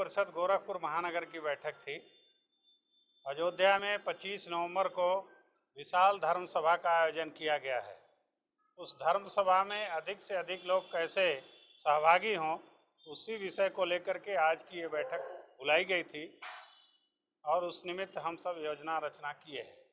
परिषद गोरखपुर महानगर की बैठक थी। अयोध्या में 25 नवंबर को विशाल धर्म सभा का आयोजन किया गया है। उस धर्म सभा में अधिक से अधिक लोग कैसे सहभागी हों, उसी विषय को लेकर के आज की ये बैठक बुलाई गई थी और उस निमित्त हम सब योजना रचना किए हैं।